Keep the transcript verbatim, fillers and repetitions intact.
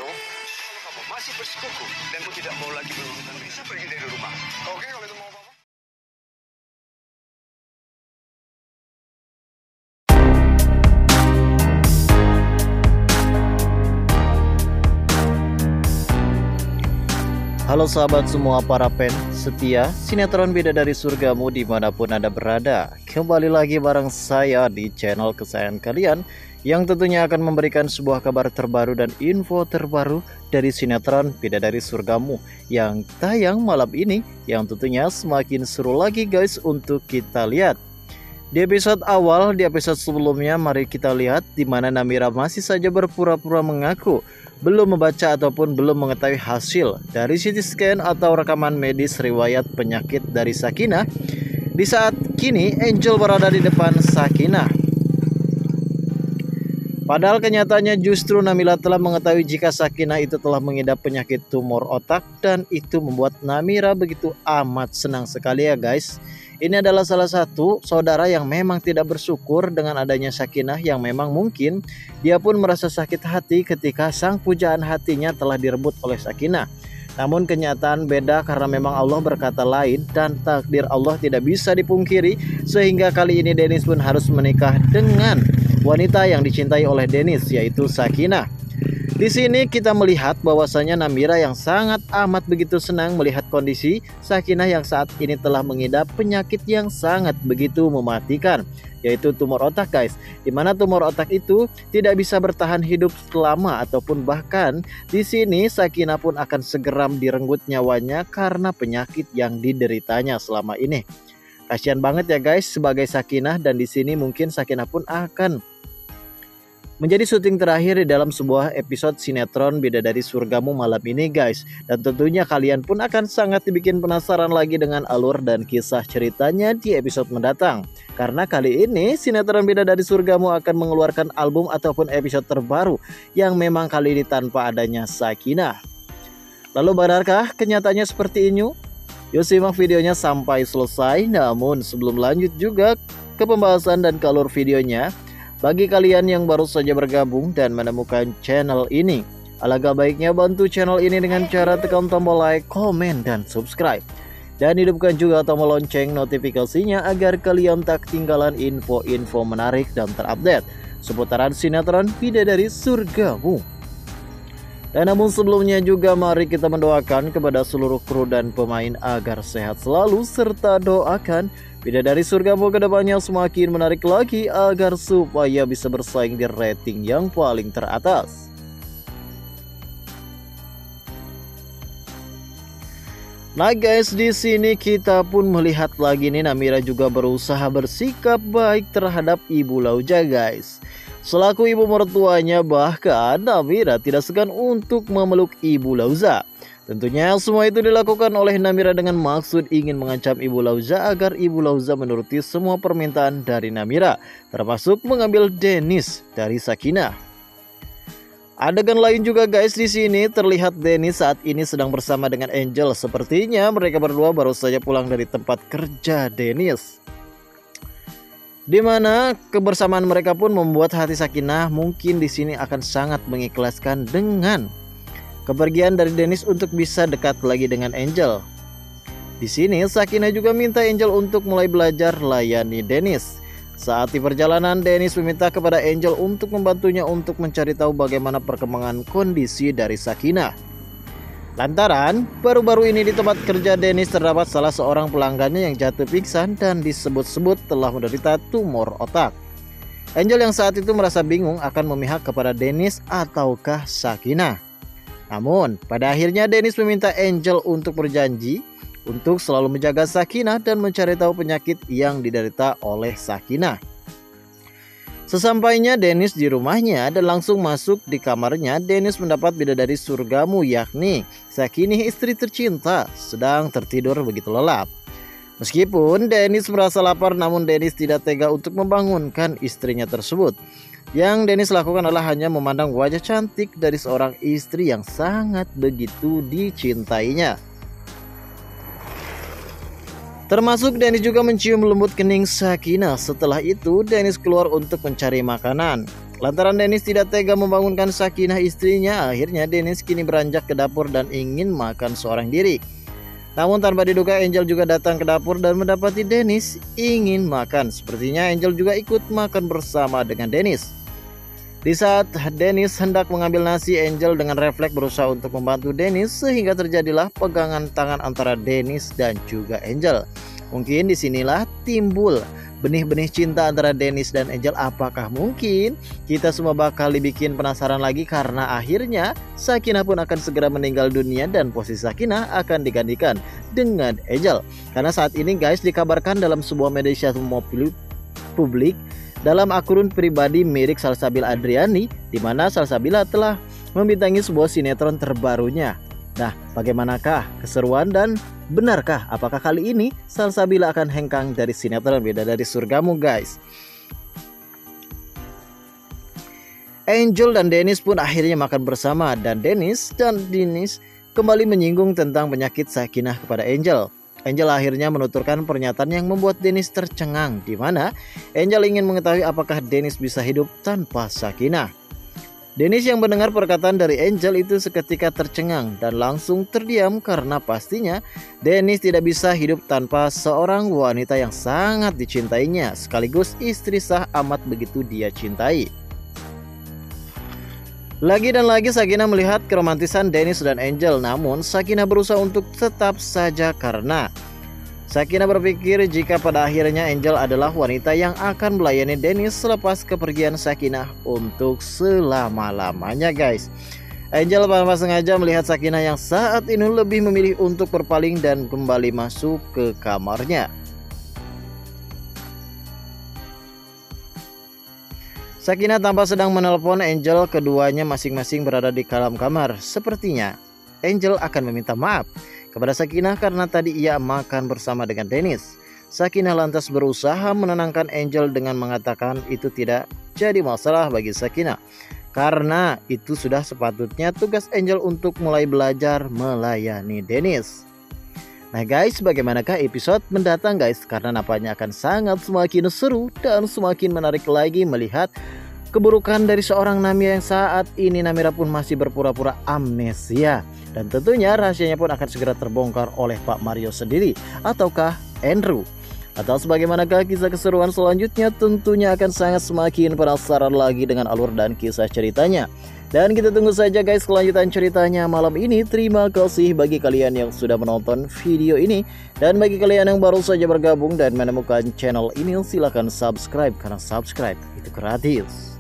Halo? Kalau kamu masih bersikuku dan kau tidak mau lagi berurusan, bisa pergi dari rumah. Oke, kalau itu mau apa-apa. Halo sahabat semua para fans setia sinetron Bidadari Surgamu dimanapun Anda berada. Kembali lagi bareng saya di channel kesayangan kalian yang tentunya akan memberikan sebuah kabar terbaru dan info terbaru dari sinetron Bidadari Surgamu yang tayang malam ini, yang tentunya semakin seru lagi guys untuk kita lihat. Di episode awal, di episode sebelumnya, mari kita lihat di mana Namira masih saja berpura-pura mengaku belum membaca ataupun belum mengetahui hasil dari C T scan atau rekaman medis riwayat penyakit dari Sakinah. Di saat kini Angel berada di depan Sakinah. Padahal kenyataannya justru Namira telah mengetahui jika Sakinah itu telah mengidap penyakit tumor otak, dan itu membuat Namira begitu amat senang sekali ya guys. Ini adalah salah satu saudara yang memang tidak bersyukur dengan adanya Sakinah, yang memang mungkin dia pun merasa sakit hati ketika sang pujaan hatinya telah direbut oleh Sakinah. Namun kenyataan beda karena memang Allah berkata lain dan takdir Allah tidak bisa dipungkiri, sehingga kali ini Dennis pun harus menikah dengan wanita yang dicintai oleh Dennis, yaitu Sakinah. Di sini kita melihat bahwasanya Namira yang sangat amat begitu senang melihat kondisi Sakinah yang saat ini telah mengidap penyakit yang sangat begitu mematikan, yaitu tumor otak guys. Dimana tumor otak itu tidak bisa bertahan hidup selama, ataupun bahkan di sini Sakinah pun akan segera direnggut nyawanya karena penyakit yang dideritanya selama ini. Kasihan banget ya guys sebagai Sakinah, dan di sini mungkin Sakinah pun akan menjadi syuting terakhir di dalam sebuah episode sinetron Bidadari Surgamu malam ini guys. Dan tentunya kalian pun akan sangat dibikin penasaran lagi dengan alur dan kisah ceritanya di episode mendatang. Karena kali ini sinetron Bidadari Surgamu akan mengeluarkan album ataupun episode terbaru yang memang kali ini tanpa adanya Sakinah. Lalu benarkah kenyataannya seperti ini? Yuk simak videonya sampai selesai. Namun sebelum lanjut juga ke pembahasan dan ke alur videonya, bagi kalian yang baru saja bergabung dan menemukan channel ini, alangkah baiknya bantu channel ini dengan cara tekan tombol like, komen, dan subscribe. Dan hidupkan juga tombol lonceng notifikasinya agar kalian tak ketinggalan info-info menarik dan terupdate seputaran sinetron Bidadari Surgamu. Dan namun sebelumnya juga mari kita mendoakan kepada seluruh kru dan pemain agar sehat selalu, serta doakan Bidadari Surgamu kedepannya semakin menarik lagi agar supaya bisa bersaing di rating yang paling teratas. Nah guys, di sini kita pun melihat lagi nih Namira juga berusaha bersikap baik terhadap Ibu Lauja guys. Selaku ibu mertuanya, bahkan Namira tidak segan untuk memeluk Ibu Lauza. Tentunya semua itu dilakukan oleh Namira dengan maksud ingin mengancam Ibu Lauza agar Ibu Lauza menuruti semua permintaan dari Namira, termasuk mengambil Dennis dari Sakinah. Adegan lain juga guys, di sini terlihat Dennis saat ini sedang bersama dengan Angel. Sepertinya mereka berdua baru saja pulang dari tempat kerja Dennis, dimana kebersamaan mereka pun membuat hati Sakinah mungkin di sini akan sangat mengikhlaskan dengan kepergian dari Dennis untuk bisa dekat lagi dengan Angel. Di sini Sakinah juga minta Angel untuk mulai belajar layani Dennis. Saat di perjalanan, Dennis meminta kepada Angel untuk membantunya untuk mencari tahu bagaimana perkembangan kondisi dari Sakinah. Lantaran baru-baru ini di tempat kerja Dennis terdapat salah seorang pelanggannya yang jatuh pingsan dan disebut-sebut telah menderita tumor otak. Angel yang saat itu merasa bingung akan memihak kepada Dennis ataukah Sakinah. Namun pada akhirnya Dennis meminta Angel untuk berjanji untuk selalu menjaga Sakinah dan mencari tahu penyakit yang diderita oleh Sakinah. Sesampainya Dennis di rumahnya dan langsung masuk di kamarnya, Dennis mendapat Bidadari Surgamu yakni Sakinah istri tercinta sedang tertidur begitu lelap. Meskipun Dennis merasa lapar, namun Dennis tidak tega untuk membangunkan istrinya tersebut. Yang Dennis lakukan adalah hanya memandang wajah cantik dari seorang istri yang sangat begitu dicintainya. Termasuk Dennis juga mencium lembut kening Sakinah. Setelah itu Dennis keluar untuk mencari makanan. Lantaran Dennis tidak tega membangunkan Sakinah istrinya, akhirnya Dennis kini beranjak ke dapur dan ingin makan seorang diri. Namun tanpa diduga Angel juga datang ke dapur dan mendapati Dennis ingin makan. Sepertinya Angel juga ikut makan bersama dengan Dennis. Di saat Dennis hendak mengambil nasi, Angel dengan refleks berusaha untuk membantu Dennis sehingga terjadilah pegangan tangan antara Dennis dan juga Angel. Mungkin disinilah timbul benih-benih cinta antara Dennis dan Angel. Apakah mungkin? Kita semua bakal dibikin penasaran lagi karena akhirnya Sakinah pun akan segera meninggal dunia dan posisi Sakinah akan digantikan dengan Angel. Karena saat ini guys dikabarkan dalam sebuah media publik dalam akun pribadi milik Salsabila Adriani, di mana Salsabila telah membintangi sebuah sinetron terbarunya. Nah, bagaimanakah keseruan dan benarkah apakah kali ini Salsabila akan hengkang dari sinetron Beda Dari Surgamu guys? Angel dan Dennis pun akhirnya makan bersama dan Dennis dan Dennis kembali menyinggung tentang penyakit Sakinah kepada Angel. Angel akhirnya menuturkan pernyataan yang membuat Dennis tercengang, di mana Angel ingin mengetahui apakah Dennis bisa hidup tanpa Sakinah. Dennis yang mendengar perkataan dari Angel itu seketika tercengang dan langsung terdiam karena pastinya Dennis tidak bisa hidup tanpa seorang wanita yang sangat dicintainya sekaligus istri sah amat begitu dia cintai. Lagi dan lagi Sakinah melihat keromantisan Dennis dan Angel, namun Sakinah berusaha untuk tetap saja karena Sakinah berpikir jika pada akhirnya Angel adalah wanita yang akan melayani Dennis selepas kepergian Sakinah untuk selama-lamanya guys. Angel tanpa sengaja melihat Sakinah yang saat ini lebih memilih untuk berpaling dan kembali masuk ke kamarnya. Sakinah tampak sedang menelpon Angel, keduanya masing-masing berada di dalam kamar. Sepertinya Angel akan meminta maaf kepada Sakinah karena tadi ia makan bersama dengan Dennis. Sakinah lantas berusaha menenangkan Angel dengan mengatakan itu tidak jadi masalah bagi Sakinah, karena itu sudah sepatutnya tugas Angel untuk mulai belajar melayani Dennis. Nah guys, bagaimanakah episode mendatang guys? Karena nampaknya akan sangat semakin seru dan semakin menarik lagi melihat keburukan dari seorang Namira yang saat ini Namira pun masih berpura-pura amnesia. Dan tentunya rahasianya pun akan segera terbongkar oleh Pak Mario sendiri ataukah Andrew. Atau sebagaimanakah kisah keseruan selanjutnya, tentunya akan sangat semakin penasaran lagi dengan alur dan kisah ceritanya. Dan kita tunggu saja guys kelanjutan ceritanya malam ini. Terima kasih bagi kalian yang sudah menonton video ini. Dan bagi kalian yang baru saja bergabung dan menemukan channel ini, silahkan subscribe karena subscribe itu gratis.